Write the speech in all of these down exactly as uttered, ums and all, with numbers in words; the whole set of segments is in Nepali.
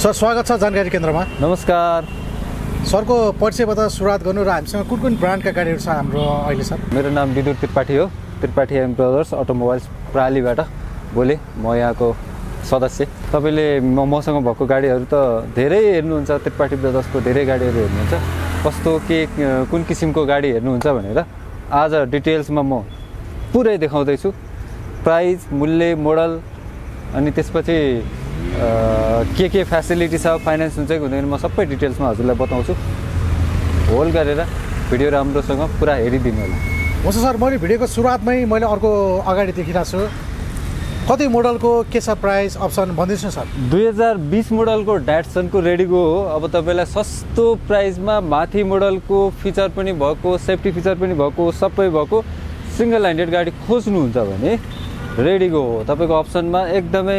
सर स्वागत छ जानकारी केन्द्रमा। नमस्कार सरको परिचयबाट सुरुवात गर्नु र हामीसँग कुन कुन ब्रान्डका गाडीहरू छ हाम्रो अहिले सर? मेरो नाम विदुर त्रिपाठी हो। त्रिपाठी एम ब्रदर्स अटोमोबाइल्स प्रालीबाट बोले म यहाँको सदस्य। तपाईँले म मसँग भएको गाडीहरू त धेरै हेर्नुहुन्छ, त्रिपाठी ब्रदर्सको धेरै गाडीहरू हेर्नुहुन्छ। कस्तो के कुन किसिमको गाडी हेर्नुहुन्छ भनेर आज डिटेल्समा म पुरै देखाउँदैछु। प्राइस, मूल्य, मोडल अनि त्यसपछि के के फ्यासिलिटी छ, फाइनेन्स हुन्छ कि हुँदैन, म सबै डिटेल्समा हजुरलाई बताउँछु। होल्ड गरेर भिडियो राम्रोसँग पुरा हेरिदिनु होला। हुन्छ सर, मैले भिडियोको सुरुवातमै मैले अर्को अगाडि देखिरहेको छु। कति मोडलको के छ प्राइस अप्सन भनिदिनुहोस् न सर। दुई हजार बिस मोडलको ड्याटसनको रेडीगो हो। अब तपाईँलाई सस्तो प्राइसमा माथि मोडलको फिचर पनि भएको, सेफ्टी फिचर पनि भएको, सबै भएको सिङ्गल ह्यान्डेड गाडी खोज्नुहुन्छ भने रेडीगो हो। तपाईँको अप्सनमा एकदमै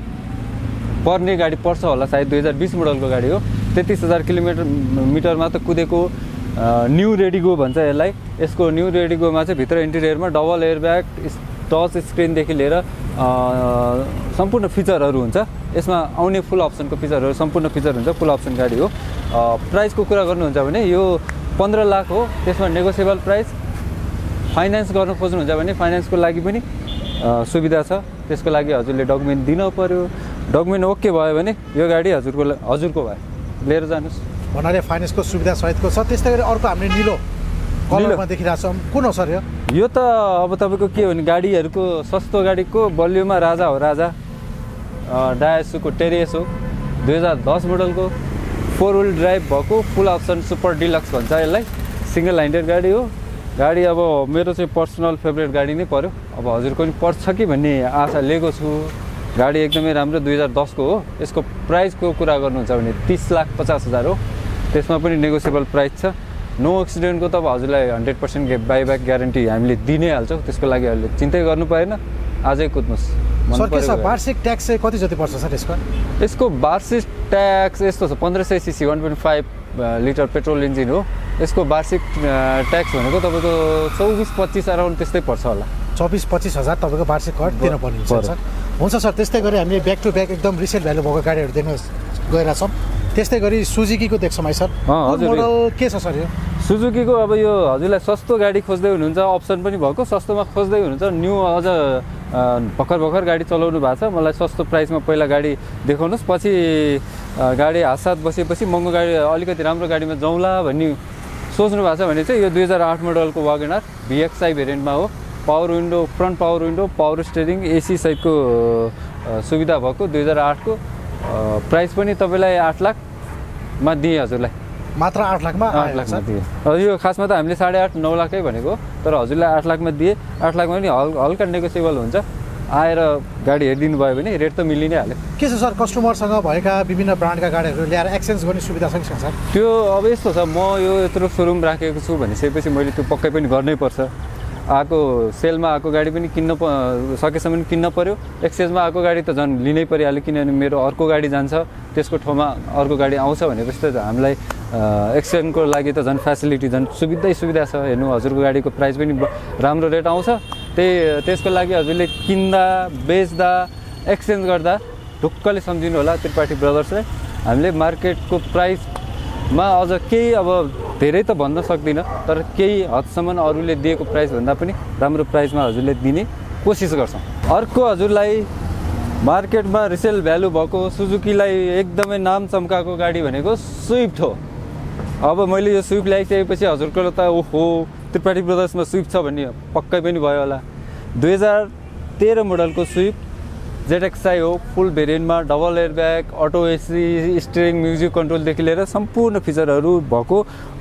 पर्ने गाडी पर्छ होला, सायद दुई हजार बिस मोडलको गाडी हो। तेत्तिस हजार किलोमिटर मिटरमा त कुदेको न्यू रेडीगो भन्छ यसलाई। यसको न्यू रेडीगोमा चाहिँ भित्र इन्टिरियरमा डबल एयरब्याग, टच स्क्रिनदेखि लिएर सम्पूर्ण फिचरहरू हुन्छ। यसमा आउने फुल अप्सनको फिचरहरू सम्पूर्ण फिचर हुन्छ। फुल अप्सन गाडी हो। प्राइसको कुरा गर्नुहुन्छ भने यो पन्ध्र लाख हो। त्यसमा नेगोसिएबल प्राइस। फाइनेन्स गर्न खोज्नुहुन्छ भने फाइनेन्सको लागि पनि सुविधा छ। त्यसको लागि हजुरले डकुमेन्ट दिन पऱ्यो। डकुमेन्ट ओके भयो भने यो गाडी हजुरको हजुरको भयो, लिएर जानुहोस्। भन्नाले फाइनेन्सको सुविधा सहितको छ। त्यस्तै गरी अर्को हामीले निलो कलरमा देखिरहेको छौँ, कुन हो सर यो? यो त अब तपाईँको के हो भने गाडीहरूको सस्तो गाडीको बलियोमा राजा हो, राजा। डायसुको टेरियस हो। दुई हजार दस मोडलको फोर विल ड्राइभ भएको फुल अप्सन सुपर डिलक्स भन्छ यसलाई। सिङ्गल ह्यान्डेड गाडी हो। गाडी अब मेरो चाहिँ पर्सनल फेभरेट गाडी नै पर्यो। अब हजुरको पनि पर्छ कि भन्ने आशा लिएको छु। गाडी एकदमै राम्रो, दुई हजार दसको हो। यसको प्राइसको कुरा गर्नुहुन्छ भने तिस लाख पचास हजार हो। त्यसमा पनि नेगोसिएबल प्राइस छ। नो एक्सिडेन्टको त अब हजुरलाई हन्ड्रेड पर्सेन्ट बाइब्याक ग्यारेन्टी हामीले दिनै हाल्छौँ। त्यसको लागि अहिले चिन्तै गर्नु परेन, आजै कुद्नुहोस्। सर के छ वार्षिक ट्याक्स चाहिँ कति जति पर्छ सर यसको? यसको वार्षिक ट्याक्स यस्तो छ, पन्ध्र सय CC one point five litre petrol engine हो। यसको वार्षिक ट्याक्स भनेको तपाईँको चौबिस पच्चिस अराउन्ड त्यस्तै पर्छ होला। चौबिस पच्चिस हजार तपाईँको वार्षिक कर दिनुपर्ने हुन्छ सर। हुन्छ सर, त्यस्तै गरी हामीले ब्याक टु ब्याक एकदम रिसेल भ्यालु भएको गाडीहरू देख्न गइरहेछौँ। त्यस्तै गरी सुजुकीको देख्छौँ है सर। मोडल के छ सर यो? सुजुकीको अब यो हजुरलाई सस्तो गाडी खोज्दै हुनुहुन्छ, अप्सन पनि भएको, सस्तोमा खोज्दै हुनुहुन्छ, न्यू अझ भर्खर भर्खर गाडी चलाउनु भएको छ, मलाई सस्तो प्राइसमा पहिला गाडी देखाउनुहोस्, पछि गाडी हातसाथ बसेपछि महँगो गाडी अलिकति राम्रो गाडीमा जाउँला भन्ने सोच्नु भएको छ भने चाहिँ यो दुई हजार आठ मोडलको वागनर भिएक्सआई भेरिएन्टमा हो। Power window, front power window, power steering, AC सहितको सुविधा भएको दुई हजार आठको। प्राइस पनि तपाईँलाई आठ लाखमा दिएँ हजुरलाई। मात्र आठ लाखमा? आठ लाखमा दिएँ। यो खासमा त हामीले साढे आठ नौ लाखै भनेको, तर हजुरलाई आठ लाखमा दिएँ। आठ लाखमा पनि हल हल्का नेगोसिएबल हुन्छ। आएर गाडी हेरिदिनु भयो भने रेट त मिलि नै हाल्यो। के छ सर, कस्टमरसँग भएका विभिन्न ब्रान्डका गाडीहरू ल्याएर एक्सचेन्ज गर्ने सुविधा छ कि सर? त्यो अब यस्तो छ, म यो यत्रो सोरुम राखेको छु भनिसकेपछि मैले त्यो पक्कै पनि गर्नै पर्छ। आएको सेलमा आएको गाडी पनि किन्न प सकेसम्म किन्न पऱ्यो। एक्सचेन्जमा आएको गाडी त झन् लिनै परिहाल्यो, किनभने मेरो अर्को गाडी जान्छ, त्यसको ठाउँमा अर्को गाडी आउँछ भनेपछि त हामीलाई एक्सचेन्जको लागि त झन् फेसिलिटी झन् सुविधै सुविधा छ। हेर्नु, हजुरको गाडीको प्राइस पनि राम्रो रेट आउँछ। त्यही त्यसको लागि हजुरले किन्दा, बेच्दा, एक्सचेन्ज गर्दा ढुक्कले सम्झिनु होला त्रिपाठी ब्रदर्सले। हामीले मार्केटको प्राइसमा अझ केही अब धेरै त भन्न सक्दिनँ, तर केही हदसम्म अरूले दिएको प्राइसभन्दा पनि राम्रो प्राइसमा हजुरले दिने कोसिस गर्छौँ। अर्को हजुरलाई मार्केटमा रिसेल भ्यालु भएको सुजुकीलाई एकदमै नाम चम्काएको गाडी भनेको स्विफ्ट हो। अब मैले यो स्विफ्ट ल्याइसकेपछि हजुरको त ओहो त्रिपाठी ब्रदर्समा स्विफ्ट छ भन्ने पक्कै पनि भयो होला। दुई हजार तेह्र मोडलको स्विफ्ट जेडएक्सआई हो। फुल भेरिएन्टमा double airbag, auto AC, steering, music कन्ट्रोलदेखि लिएर सम्पूर्ण फिचरहरू भएको,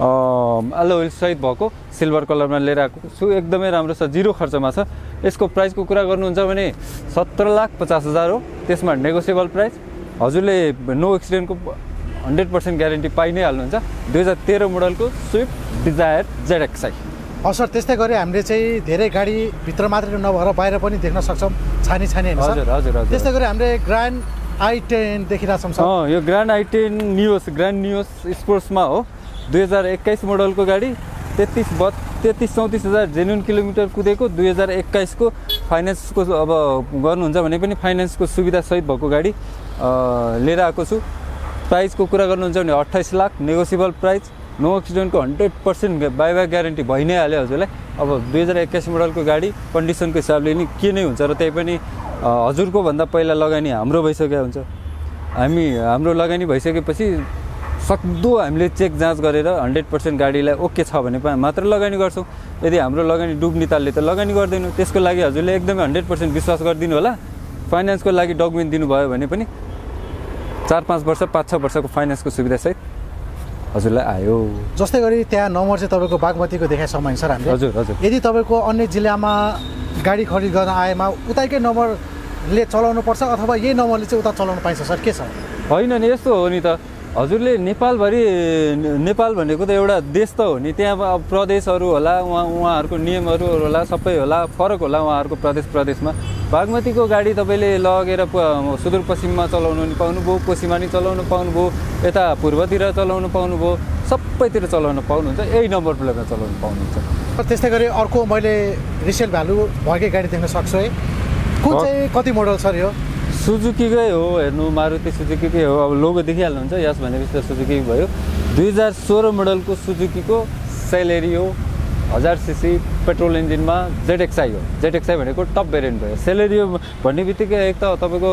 एलो व्हिल सहित भएको, सिल्भर कलरमा लिएर आएको छु। एकदमै राम्रो छ, जिरो खर्चमा छ। यसको प्राइसको कुरा गर्नुहुन्छ भने सत्र लाख पचास हजार हो। त्यसमा नेगोसिएबल प्राइस। हजुरले नो एक्सिडेन्टको हन्ड्रेड पर्सेन्ट ग्यारेन्टी पाइ नै हाल्नुहुन्छ। दुई हजार तेह्र मोडलको स्विफ्ट डिजायर जेडएक्सआई। सर त्यस्तै गरी हामीले चाहिँ धेरै गाडी भित्र मात्रै नभएर बाहिर पनि देख्न सक्छौँ, छानी छानी होइन? हजुर हजुर हजुर। त्यस्तै गरी हामीले ग्रान्ड आई टेन देखिरहेछौँ सर। अँ, यो Grand i ten Nios, Grand Nios स्पोर्ट्समा हो। दुई हजार एक्काइस मोडलको गाडी। तेत्तिस बत तेत्तिस चौतिस हजार जेन्युन किलोमिटर कुदेको। दुई हजार एक्काइसको फाइनेन्सको अब गर्नुहुन्छ भने पनि फाइनेन्सको सुविधा सहित भएको गाडी लिएर आएको छु। प्राइसको कुरा गर्नुहुन्छ भने अट्ठाइस लाख नेगोसिएबल प्राइस, नो एक्सिडेन्टको हन्ड्रेड पर्सेन्ट बाइब्याक ग्यारेन्टी भइ नै हाल्यो हजुरलाई। अब दुई हजार एक्काइस मोडलको गाडी कन्डिसनको हिसाबले नि के नै हुन्छ र त्यही पनि हजुरको भन्दा पहिला लगानी हाम्रो भइसकेको हुन्छ। हामी हाम्रो लगानी भइसकेपछि सक्दो हामीले चेक जाँच गरेर हन्ड्रेड पर्सेन्ट गाडीलाई ओके छ भने मात्र लगानी गर्छौँ। यदि हाम्रो लगानी डुब्ने तालले त लगानी गर्दैनौँ। त्यसको लागि हजुरले एकदमै हन्ड्रेड पर्सेन्ट विश्वास गरिदिनु होला। फाइनेन्सको लागि डकुमेन्ट दिनुभयो भने पनि चार पाँच वर्ष पाँच छ वर्षको फाइनेन्सको सुविधासहित हजुरलाई आयो। जस्तै गरी त्यहाँ नम्बर चाहिँ तपाईँको बागमतीको देखाइ समय सर हामीले। हजुर हजुर। यदि तपाईँको अन्य जिल्लामा गाडी खरिद गर्न आएमा उतैकै नम्बरले चलाउनु पर्छ अथवा यही नम्बरले चाहिँ उता चलाउनु पाइन्छ सर, के छ? होइन नि, यस्तो हो नि त हजुरले नेपालभरि, नेपाल भनेको त एउटा देश त हो नि, त्यहाँ प्रदेशहरू होला, उहाँ उहाँहरूको नियमहरू होला, सबै होला, फरक होला उहाँहरूको प्रदेश प्रदेशमा। बागमतीको गाडी तपाईँले लगेर सुदूरपश्चिममा चलाउनु नि पाउनुभयो, कोसीमा नि चलाउनु पाउनुभयो, यता पूर्वतिर चलाउनु पाउनुभयो, सबैतिर चलाउन पाउनुहुन्छ, यही नम्बर प्लेटमा चलाउनु पाउनुहुन्छ। त्यस्तै गरी अर्को मैले रिसेल भ्यालु भएकै गाडी देख्न सक्छु है, कुन चाहिँ कति मोडल सर यो? सुजुकीकै हो, हेर्नु मारुति सुजुकीकै हो। अब लोगो देखिहाल्नुहुन्छ, यस भनेपछि त सुजुकी भयो। दुई हजार सोह्र मोडलको सुजुकीको सेलेरियो हजार सिसी पेट्रोल इन्जिनमा जेडएक्सआई हो। जेडएक्सआई भनेको टप भेरिएन्ट भयो। सेलेरियो भन्ने बित्तिकै एक त तपाईँको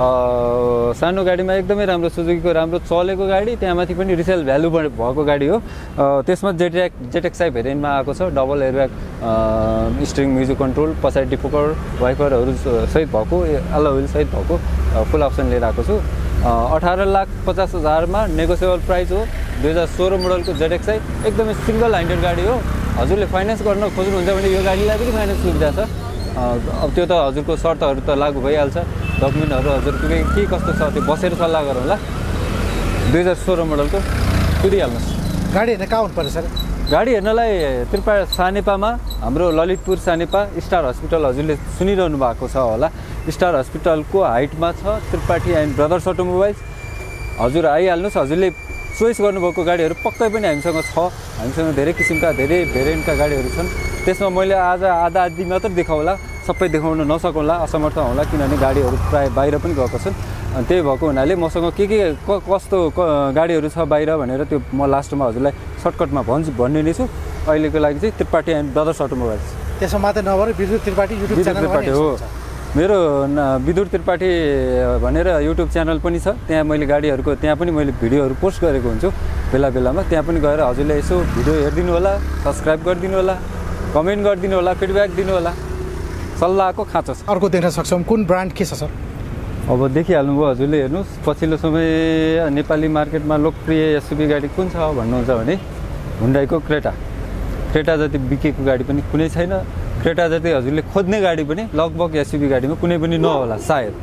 सानो गाडीमा एकदमै राम्रो सुजुकीको राम्रो चलेको गाडी, त्यहाँमाथि पनि रिसेल भ्यालु भएको गाडी हो। त्यसमा जेडएक जेडएक्सआई भेरिएन्टमा आएको छ। Double airbag, steering music control, पछाडि डिफोकर वाइफरहरू सहित भएको, एलो व्हिल सहित भएको फुल अप्सन लिएर आएको छु। अठार लाख पचास हजारमा नेगोसिएबल प्राइस हो। दुई हजार सोह्र मोडलको जेडएक्सआई एकदमै सिङ्गल ह्यान्डेड गाडी हो। हजुरले फाइनेन्स गर्न खोज्नुहुन्छ भने यो गाडीलाई पनि फाइनेन्स सुविधा छ। अब त्यो त हजुरको शर्तहरू त लागु भइहाल्छ। डकुमेन्टहरू हजुरको के कस्तो छ त्यो बसेर सल्लाह गरौँ होला। दुई हजार सोह्र मोडलको कुदिहाल्नुहोस्। गाडी हेर्न कहाँ हुनु पर्छ सर? गाडी हेर्नलाई त्रिपा सानेपामा हाम्रो ललितपुर सानेपा स्टार हस्पिटल हजुरले सुनिरहनु भएको छ होला। स्टार हस्पिटलको हाइटमा छ त्रिपाठी एन्ड ब्रदर्स अटोमोबाइल्स। हजुर आइहाल्नुहोस्। हजुरले चोइस गर्नुभएको गाडीहरू पक्कै पनि हामीसँग छ। हामीसँग धेरै किसिमका धेरै भेरिएन्टका गाडीहरू छन्। त्यसमा मैले आज आधा आधी मात्र देखाउँला, सबै देखाउन नसकौँला, असमर्थ होला, किनभने गाडीहरू प्रायः बाहिर पनि गएको छन्। अनि त्यही भएको हुनाले मसँग के के कस्तो गाडीहरू छ बाहिर भनेर त्यो म लास्टमा हजुरलाई सर्टकटमा भन्छु भन्ने नै छु। अहिलेको लागि चाहिँ त्रिपाठी एन्ड ब्रदर्स अटोमोबाइल्स। त्यसमा मात्रै नभएर विद्युत त्रिपाठी युट्युब च्यानल त्रिपाठी हो। मेरो विद्युत त्रिपाठी भनेर युट्युब च्यानल पनि छ। त्यहाँ मैले गाडीहरूको त्यहाँ पनि मैले भिडियोहरू पोस्ट गरेको हुन्छु बेला बेलामा। त्यहाँ पनि गएर हजुरले यसो भिडियो हेरिदिनु होला, सब्सक्राइब गरिदिनु होला, कमेन्ट गरिदिनु होला, फिडब्याक दिनु होला। सल्लाहको खाँचो छ। अर्को देख्न सक्छौँ कुन ब्रान्ड के छ सर? अब देखिहाल्नुभयो हजुरले। हेर्नुहोस्, पछिल्लो समय नेपाली मार्केटमा लोकप्रिय एसयुभी गाडी कुन छ भन्नुहुन्छ भने हुन्डाईको क्रेटा। क्रेटा जति बिकेको गाडी पनि कुनै छैन। क्रेटा जति हजुरले खोज्ने गाडी पनि लगभग एसयुभी गाडीमा कुनै पनि नहोला सायद।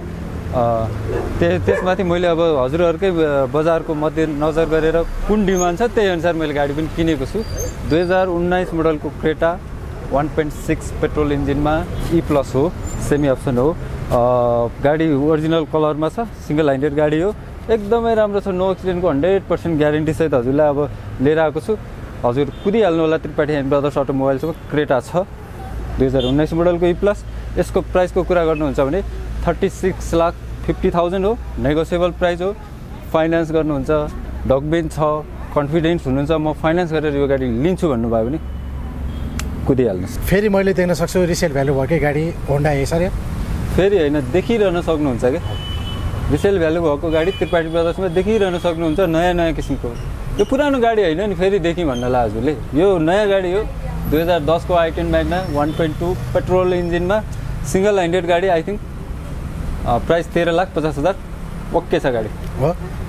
त्यो त्यसमाथि मैले अब हजुरहरूकै बजारको मध्यनजर गरेर कुन डिमान्ड छ त्यही अनुसार मैले गाडी पनि किनेको छु। दुई हजार उन्नाइस मोडलको Creta one point six petrol इन्जिनमा ई प्लस हो, सेमी अप्सन हो। गाडी ओरिजिनल कलरमा छ, सिङ्गल ह्यान्डेड गाडी हो, एकदमै राम्रो छ। नो एक्सिडेन्टको हन्ड्रेड पर्सेन्ट ग्यारेन्टी सहित हजुरलाई अब लिएर आएको छु। हजुर कुदिहाल्नु होला। त्रिपाठी एन्ड ब्रदर्स अटोमोबाइल्सको क्रेटा छ दुई हजार उन्नाइस मोडलको ई प्लस। यसको प्राइसको कुरा गर्नुहुन्छ भने thirty six lakh fifty thousand हो। नेगोसिएबल प्राइस हो। फाइनेन्स गर्नुहुन्छ, डकुमेन्ट छ, कन्फिडेन्स हुनुहुन्छ म फाइनेन्स गरेर यो गाडी लिन्छु भन्नुभयो भने कुदिहाल्नुहोस्। फेरि मैले देख्न सक्छु रिसेल भ्यालु भएकै गाडी होन्डा ए सर। फेरि होइन, देखिरहन सक्नुहुन्छ क्या। रिसेल भ्यालु भएको गाडी त्रिपाठी ब्रदर्समा देखिरहन सक्नुहुन्छ। नयाँ नयाँ किसिमको यो पुरानो गाडी होइन नि, फेरि देखि भन्नलाई हजुरले। यो नयाँ गाडी हो। दुई हजार दसको i ten Magna one point two petrol इन्जिनमा सिङ्गल ह्यान्डेड गाडी। आई थिङ्क प्राइस तेह्र लाख पचास हजार ओके छ गाडी हो।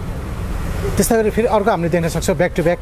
त्यस्तै गरी फेरि अर्को हामीले देख्न सक्छौँ ब्याक टु ब्याक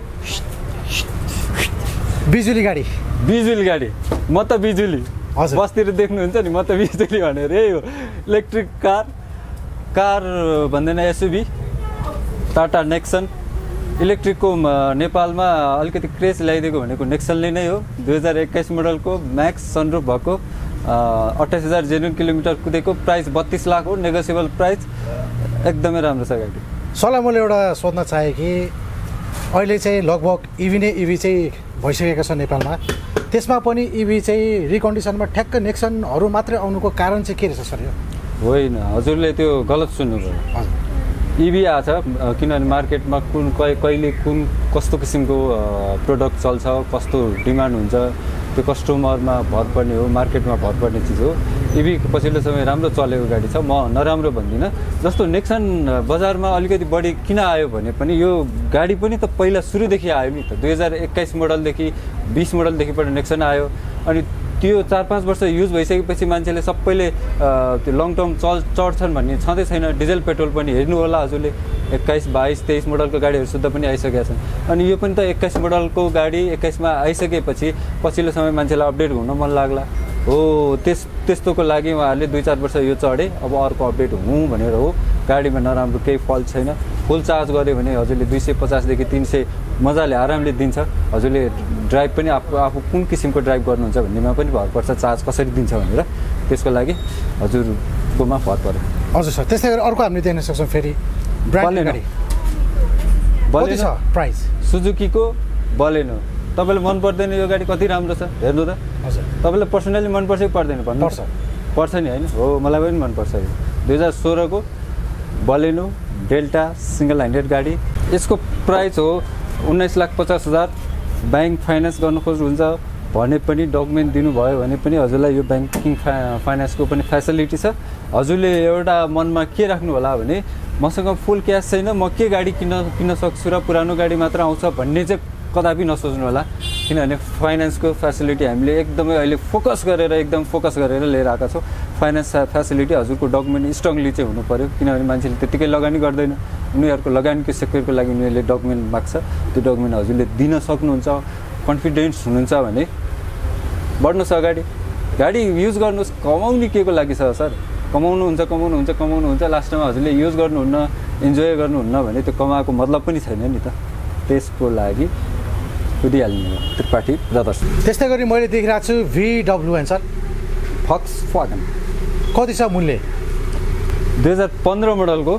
बिजुली गाडी। बिजुली गाडी म त बिजुली बसतिर देख्नुहुन्छ नि, म त बिजुली भनेर यही हो। इलेक्ट्रिक कार कार भन्दैन एसयुभी टाटा नेक्सन। इलेक्ट्रिकको नेपालमा अलिकति क्रेज ल्याइदिएको भनेको नेक्सनले नै हो। दुई हजार एक्काइस मोडलको म्याक्स सनरुफ भएको अट्ठाइस हजार जेन्युन किलोमिटर कुदेको। प्राइस बत्तिस लाख हो। Negotiable price. एकदमै राम्रो छ गाडी। सलाई मैले एउटा सोध्न चाहेँ कि अहिले चाहिँ लगभग इभी नै इभी चाहिँ भइसकेको छ नेपालमा। त्यसमा पनि इभी चाहिँ रिकन्डिसनमा ठ्याक्क नेक्सनहरू मात्रै आउनुको कारण चाहिँ के रहेछ सर? यो होइन, हजुरले त्यो गलत सुन्नुभयो। इभी आछ किनभने मार्केटमा कुन कहिले कुन कस्तो किसिमको प्रोडक्ट चल्छ कस्तो डिमान्ड हुन्छ त्यो कस्टमरमा भर पर्ने हो मार्केटमा भर पर्ने चिज हो इभी पछिल्लो समय राम्रो चलेको गाडी छ म नराम्रो भन्दिनँ जस्तो नेक्सन बजारमा अलिकति बढी किन आयो भने पनि यो गाडी पनि त पहिला सुरुदेखि आयो नि त दुई हजार एक्काइस मोडलदेखि बिस मोडलदेखि पनि नेक्सन आयो अनि त्यो चार पाँच वर्ष युज भइसकेपछि मान्छेले सबैले त्यो लङ टर्म चल चढ्छन् भन्ने छँदै छैन डिजल पेट्रोल पनि हेर्नु होला हजुरले एक्काइस बाइस तेइस मोडलको गाडीहरू सुद्धा पनि आइसकेका छन् अनि यो पनि त एक्काइस मोडलको गाडी एक्काइसमा आइसकेपछि पछिल्लो समय मान्छेलाई अपडेट हुन मन लाग्ला हो त्यस त्यस्तोको लागि उहाँहरूले दुई चार वर्ष यो चढे अब अर्को अपडेट हुँ भनेर हो गाडीमा नराम्रो केही फल्ट छैन फुल चार्ज गऱ्यो भने हजुरले दुई सय पचासदेखि तिन सय मजाले आरामले दिन्छ हजुरले ड्राइभ पनि आफू आफू कुन किसिमको ड्राइभ गर्नुहुन्छ भन्नेमा पनि भर पर्छ चार्ज कसरी दिन्छ भनेर त्यसको लागि हजुरकोमा भर पर्यो हजुर सर त्यस्तै गरी अर्को हामीले देख्न सक्छौँ फेरि ब्रान्ड गाडी बलेनो प्राइस सुजुकीको बलेनो तपाईँलाई मन पर्दैन यो गाडी कति राम्रो छ हेर्नु त हजुर तपाईँलाई पर्सनली मनपर्छ कि पर्दैन भन्नु पर्छ पर्छ नि होइन हो मलाई पनि मनपर्छ यो दुई हजार सोह्रको बलेनो डेल्टा सिङ्गल ह्यान्डेड गाडी यसको प्राइस हो उन्नाइस लाख पचास हजार ब्याङ्क फाइनेन्स गर्नु खोज्नुहुन्छ भने पनि डकुमेन्ट दिनुभयो भने पनि हजुरलाई यो ब्याङ्किङ फा फाइनेन्सको पनि फेसिलिटी छ हजुरले एउटा मनमा के राख्नु होला भने मसँग फुल क्यास छैन म के गाडी किन्न किन्न सक्छु र पुरानो गाडी मात्र आउँछ भन्ने चाहिँ कदापि नसोच्नु होला किनभने फाइनेन्सको फेसिलिटी हामीले एकदमै अहिले फोकस गरेर एकदम फोकस गरेर लिएर आएका छौँ फाइनेन्स फेसिलिटी हजुरको डकुमेन्ट स्ट्रङली चाहिँ हुनु पऱ्यो किनभने मान्छेले त्यतिकै लगानी गर्दैन उनीहरूको लगानीको सेक्युरको लागि उनीहरूले डकुमेन्ट माग्छ त्यो डकुमेन्ट हजुरले दिन सक्नुहुन्छ कन्फिडेन्स हुनुहुन्छ भने बढ्नुहोस् अगाडि गाडी युज गर्नुहोस् कमाउने के को लागि छ सर कमाउनुहुन्छ कमाउनुहुन्छ कमाउनुहुन्छ लास्टमा हजुरले युज गर्नुहुन्न इन्जोय गर्नुहुन्न भने त्यो कमाएको मतलब पनि छैन नि त त्यसको लागि कुदिहाल्नु त्रिपाठी ब्रदर्स त्यस्तै गरी मैले देखिरहेको छु भिडब्लुएन सर फक्स वागन कति छ मूल्य दुई हजार पन्ध्र मोडलको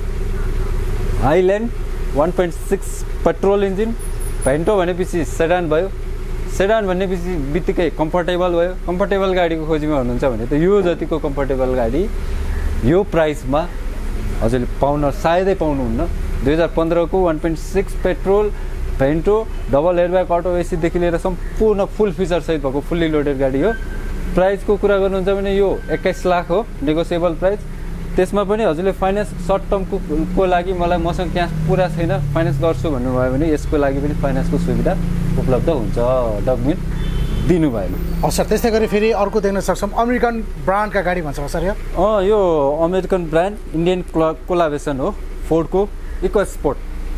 Highline one point six petrol engine Vento भनेपछि सेडान भयो सेडान भनेपछि बित्तिकै कम्फर्टेबल भयो कम्फर्टेबल गाडीको खोजीमा हुनुहुन्छ भने त यो जतिको कम्फर्टेबल गाडी यो प्राइसमा हजुरले पाउन सायदै पाउनुहुन्न दुई हजार पन्ध्रको one point six petrol Vento double airbag auto एसीदेखि लिएर सम्पूर्ण फुल फिचरसहित भएको फुल्ली लोडेड गाडी हो प्राइसको कुरा गर्नुहुन्छ भने यो एक्काइस लाख हो नेगोसिएबल प्राइस त्यसमा पनि हजुरले फाइनेन्स सर्ट टर्मको को लागि मलाई मसँग क्यास पुरा छैन फाइनेन्स गर्छु भन्नुभयो भने यसको लागि पनि फाइनेन्सको सुविधा उपलब्ध हुन्छ डकुमेन्ट दिनुभएन सर त्यस्तै गरी फेरि अर्को देख्न सक्छौँ अमेरिकन ब्रान्डका गाडी भन्छ सर यो अँ यो अमेरिकन ब्रान्ड इन्डियन कोलाबोरेसन हो फोर्डको EcoSport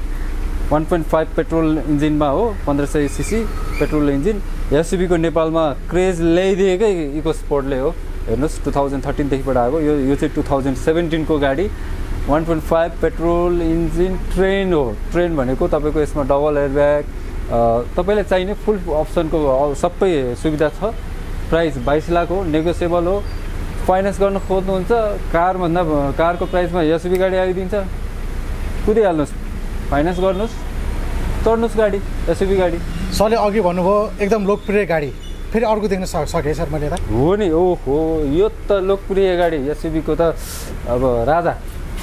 one point five petrol इन्जिनमा हो पन्ध्र सय सिसी पेट्रोल इन्जिन एसयुभीको नेपालमा क्रेज ल्याइदिएकै इको स्पोर्टले हो हेर्नुहोस् टु थाउजन्ड थर्टिनदेखिबाट आएको यो यो चाहिँ टु थाउजन्ड सेभेन्टिनको गाडी one point five petrol engine train हो ट्रेन भनेको तपाईँको यसमा डबल एयरब्याग तपाईँलाई चाहिने फुल अप्सनको सबै सुविधा छ प्राइस बाइस लाख हो नेगोसिएबल हो फाइनेन्स गर्न खोज्नुहुन्छ कारभन्दा कारको प्राइसमा एसयुभी गाडी आइदिन्छ कुदिहाल्नुहोस् फाइनेन्स गर्नुहोस् चढ्नुहोस् गाडी एसयुभी गाडी सरले अघि भन्नुभयो एकदम लोकप्रिय गाडी फेरि अर्को देख्न सकेँ सर मैले त हो नि ओहो यो त लोकप्रिय गाडी एसयुभीको त अब राजा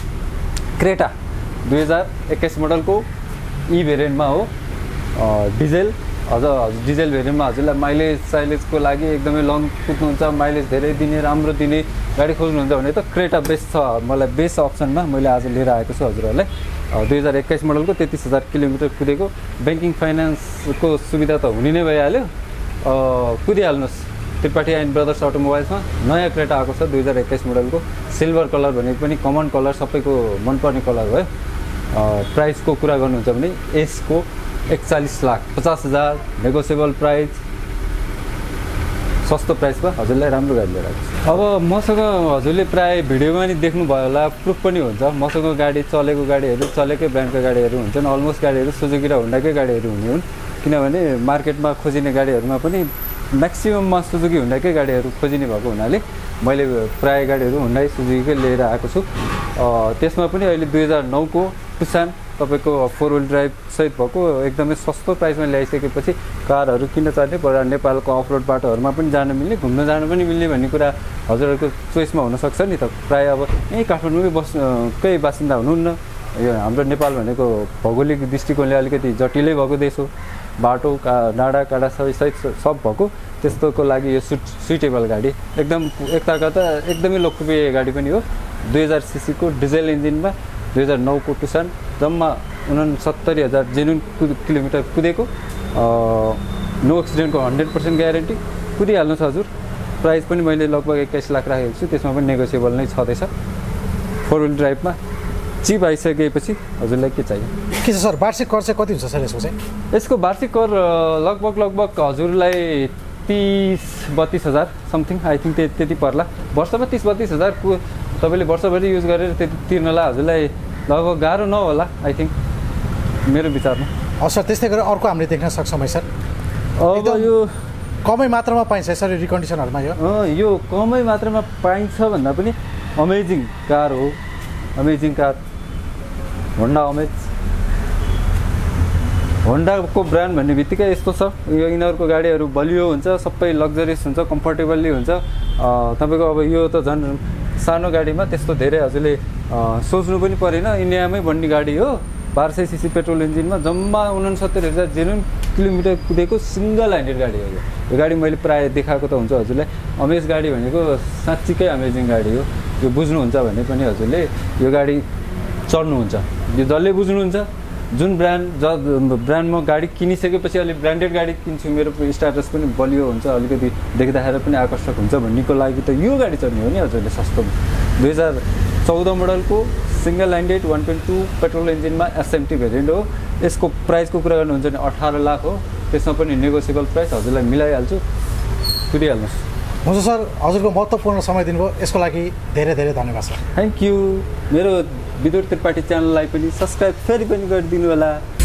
क्रेटा दुई हजार एक्काइस मोडलको ई भेरिएन्टमा हो डिजेल अझ डिजेल भेरिएन्टमा हजुरलाई माइलेज साइलेजको लागि एकदमै लङ कुद्नुहुन्छ माइलेज धेरै दिने राम्रो दिने गाडी खोज्नुहुन्छ भने त क्रेटा बेस्ट छ मलाई बेस्ट अप्सनमा मैले आज लिएर आएको छु हजुरहरूलाई दुई हजार एक्काइस मोडलको तेत्तिस हजार किलोमिटर कुदेको ब्याङ्किङ फाइनेन्सको सुविधा त हुने नै भइहाल्यो कुदिहाल्नुहोस् त्रिपाठी एन्ड ब्रदर्स अटोमोबाइल्समा नयाँ क्रेटा आएको छ दुई हजार एक्काइस मोडलको सिल्भर कलर भनेको पनि कमन कलर सबैको मनपर्ने कलर भयो प्राइसको कुरा गर्नुहुन्छ भने यसको एकचालिस लाख पचास हजार नेगोसिएबल प्राइस सस्तो प्राइसमा हजुरलाई राम्रो गाडी लिएर आएको छ अब मसँग हजुरले प्रायः भिडियोमा नि देख्नुभयो होला प्रुफ पनि हुन्छ मसँग गाडी चलेको गाडीहरू चलेकै ब्रान्डका गाडीहरू हुन्छन् अलमोस्ट गाडीहरू सुजुकी र हुन्डाकै गाडीहरू हुने हुन् किनभने मार्केटमा खोजिने गाडीहरूमा पनि म्याक्सिमममा सुजुकी हुन्डाकै गाडीहरू खोजिने भएको हुनाले मैले प्रायः गाडीहरू हुन्डाई सुजुकीकै लिएर आएको छु त्यसमा पनि अहिले दुई हजार नौको टुसान तपाईँको फोर व्हिल ड्राइभ सहित भएको एकदमै सस्तो प्राइसमा ल्याइसकेपछि कारहरू किन चाहने पर नेपालको अफ रोड बाटोहरूमा पनि जान मिल्ने घुम्न जान पनि मिल्ने भन्ने कुरा हजुरहरूको चोइसमा हुनसक्छ नि त प्रायः अब यहीँ काठमाडौँमै बस्नुकै बासिन्दा हुनुहुन्न यो हाम्रो नेपाल भनेको भौगोलिक दृष्टिकोणले अलिकति जटिलै भएको देश हो, बाटो का डाँडा काँडा सबै सहित सब भएको, त्यस्तोको लागि यो सुट सुइटेबल गाडी एकदम एकताका त एकदमै लोकप्रिय गाडी पनि हो। दुई हजार सिसीको डिजेल इन्जिनमा दुई हजार नौको टुसान जम्मा उनसत्तरी हजार जेन्युन कुद किलोमिटर कुदेको, नो एक्सिडेन्टको हन्ड्रेड पर्सेन्ट ग्यारेन्टी कुदिहाल्नुहोस् हजुर। प्राइस पनि मैले लगभग एक्काइस लाख राखेको छु, त्यसमा पनि नेगोसिएबल नै छँदैछ। फोर विल ड्राइभमा चिप आइसकेपछि हजुरलाई के चाहियो? के छ सर वार्षिक कर चाहिँ कति हुन्छ सर यसको चाहिँ? यसको वार्षिक कर लगभग लगभग हजुरलाई तिस बत्तिस हजार समथिङ आई थिङ्क त्यति पर्ला। वर्षमा तिस बत्तिस हजार तपाईँले वर्षभरि युज गरेर त्यति तिर्नलाई हजुरलाई लगभग गाह्रो नहोला आई थिङ्क, मेरो विचारमा। हस् सर, त्यस्तै गरेर अर्को हामीले देख्न सक्छौँ है सर? अब यो कमै मात्रामा पाइन्छ सर रिकन्डिसनहरूमा? यो यो कमै मात्रामा पाइन्छ भन्दा पनि अमेजिङ कार हो, अमेजिङ कार होन्डा अमेज। होन्डाको ब्रान्ड भन्ने बित्तिकै यस्तो छ, यो यिनीहरूको गाडीहरू बलियो हुन्छ, सबै लग्जरियस हुन्छ, कम्फर्टेबल्ली हुन्छ। तपाईँको अब यो त झन् सानो गाडीमा त्यस्तो धेरै हजुरले सोच्नु पनि परेन, इन्डियामै बन्ने गाडी हो। बाह्र सय सिसी पेट्रोल इन्जिनमा जम्मा उनसत्तरी हजार जेन्युन किलोमिटर कुदेको सिङ्गल ह्यान्डेड गाडी हो यो। यो गाडी मैले प्रायः देखाएको त हुन्छ हजुरलाई। अमेज गाडी भनेको साँच्चीकै अमेजिङ गाडी हो, यो बुझ्नुहुन्छ भने पनि हजुरले यो गाडी चढ्नुहुन्छ। यो जसले बुझ्नुहुन्छ जुन ब्रान्ड ज ब्रान्डमा गाडी किनिसकेपछि अलिक ब्रान्डेड गाडी किन्छु, मेरो स्ट्याटस पनि बलियो हुन्छ, अलिकति देख्दाखेरि पनि आकर्षक हुन्छ भन्नेको लागि त यो गाडी चढ्ने हो नि हजुरले सस्तो। दुई हजार चौध मोडलको single handed one point two petrol इन्जिनमा एसएमटी भेरिएन्ट हो। यसको प्राइसको कुरा गर्नुहुन्छ भने अठार लाख हो, त्यसमा पनि नेगोसिएबल प्राइस हजुरलाई मिलाइहाल्छु, कुदिहाल्नुहोस्। हुन्छ सर, हजुरको महत्त्वपूर्ण समय दिनुभयो, यसको लागि धेरै धेरै धन्यवाद सर। Thank you. मेरो विदुर त्रिपाठी च्यानललाई पनि सब्सक्राइब फेरि पनि गरिदिनु होला।